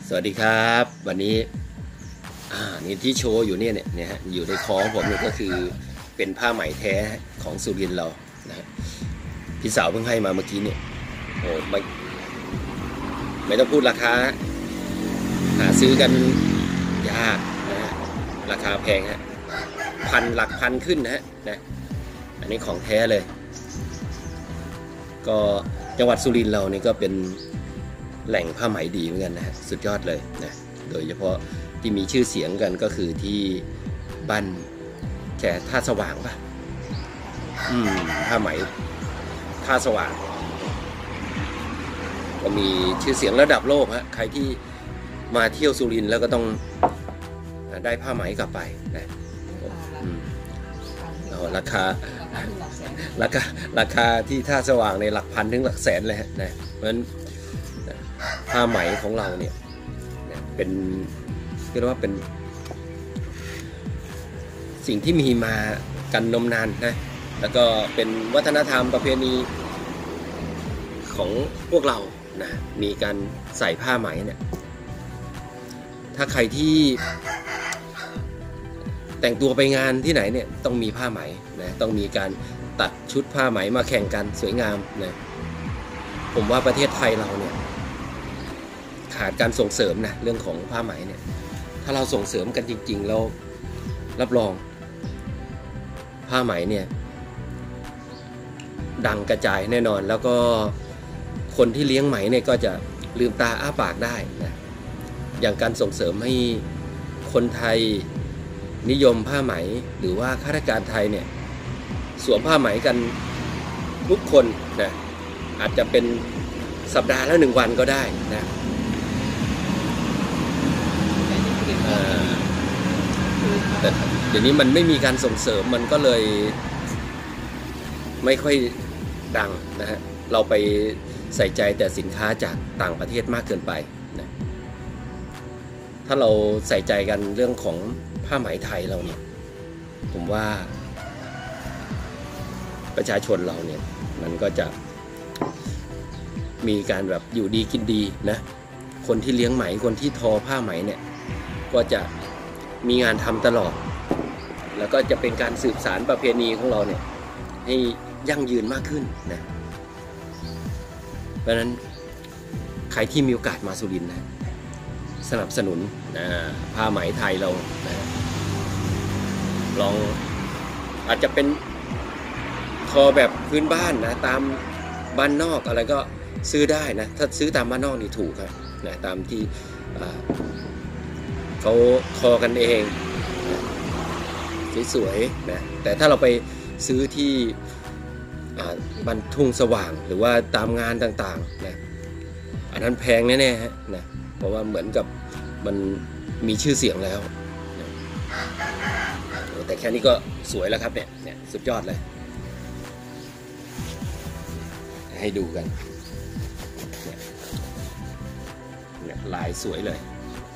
สวัสดีครับวันนี้นี่ที่โชว์อยู่เนี่ยฮะอยู่ในคอของผมนี่ก็คือเป็นผ้าไหมแท้ของสุรินทร์เรานะพี่สาวเพิ่งให้มาเมื่อกี้เนี่ยโอ้ไม่ต้องพูดราคาหาซื้อกันยากนะราคาแพงฮะหลักพันขึ้นนะอันนี้ของแท้เลยก็จังหวัดสุรินทร์เรานี่ก็เป็นแหล่งผ้าไหมดีเหมือนกันนะฮะสุดยอดเลยนะโดยเฉพาะที่มีชื่อเสียงกันก็คือที่บ้านแค่ท่าสว่างป่ะผ้าไหมท่าสว่างก็มีชื่อเสียงระดับโลกฮะใครที่มาเที่ยวสุรินทร์แล้วก็ต้องได้ผ้าไหมกลับไปนะราคาที่ท่าสว่างในหลักพันถึงหลักแสนเลยนะเพราะฉะนั้นผ้าไหมของเราเนี่ยเป็นเรียกว่าเป็นสิ่งที่มีมากันนมนานนะแล้วก็เป็นวัฒนธรรมประเพณีของพวกเรานะมีการใส่ผ้าไหมเนี่ยถ้าใครที่แต่งตัวไปงานที่ไหนเนี่ยต้องมีผ้าไหมนะต้องมีการตัดชุดผ้าไหมมาแข่งกันสวยงามนะผมว่าประเทศไทยเราเนี่ยขาดการส่งเสริมนะเรื่องของผ้าไหมเนี่ยถ้าเราส่งเสริมกันจริงๆแล้วรับรองผ้าไหมเนี่ยดังกระจายแน่นอนแล้วก็คนที่เลี้ยงไหมเนี่ยก็จะลืมตาอ้าปากได้นะอย่างการส่งเสริมให้คนไทยนิยมผ้าไหมหรือว่าข้าราชการไทยเนี่ยสวมผ้าไหมกันทุกคนนะอาจจะเป็นสัปดาห์ละ1 วันก็ได้นะแต่เดี๋ยวนี้มันไม่มีการส่งเสริมมันก็เลยไม่ค่อยดังนะฮะเราไปใส่ใจแต่สินค้าจากต่างประเทศมากเกินไปนะถ้าเราใส่ใจกันเรื่องของผ้าไหมไทยเราเนี่ยผมว่าประชาชนเราเนี่ยมันก็จะมีการแบบอยู่ดีกินดีนะคนที่เลี้ยงไหมคนที่ทอผ้าไหมเนี่ยก็จะมีงานทำตลอดแล้วก็จะเป็นการสืบสานประเพณีของเราเนี่ยให้ยั่งยืนมากขึ้นนะเพราะฉะนั้นใครที่มีโอกาสมาสุรินทร์นะสนับสนุนผ้าไหมไทยเรานะลองอาจจะเป็นทอแบบพื้นบ้านนะตามบ้านนอกอะไรก็ซื้อได้นะถ้าซื้อตามบ้านนอกนี่ถูกครับนะตามที่เขาทอกันเองสวยๆนะแต่ถ้าเราไปซื้อที่บ้านทุ่งสว่างหรือว่าตามงานต่างๆนะอันนั้นแพงแน่ๆฮะนะเพราะว่าเหมือนกับมันมีชื่อเสียงแล้วนะแต่แค่นี้ก็สวยแล้วครับเนี่ยสุดยอดเลยให้ดูกันเนี่ยลายสวยเลย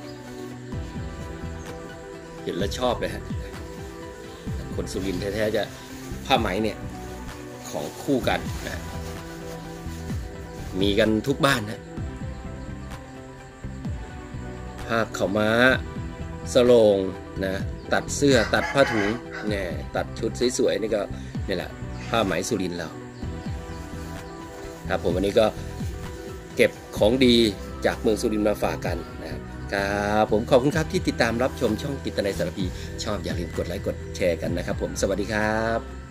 เห็นแล้วชอบเลยฮะคนสุรินทร์แท้ๆจะผ้าไหมเนี่ยของคู่กันนะมีกันทุกบ้านนะผ้าขาวม้าสโลงนะตัดเสื้อตัดผ้าถุงเนี่ยตัดชุดสวยๆนี่ก็นี่แหละผ้าไหมสุรินทร์เราครับผมวันนี้ก็เก็บของดีจากเมืองสุรินทร์มาฝากกันนะครับผมขอบคุณครับที่ติดตามรับชมช่องกิตตินัยสารพีชอบอย่าลืมกดไลค์กดแชร์กันนะครับผมสวัสดีครับ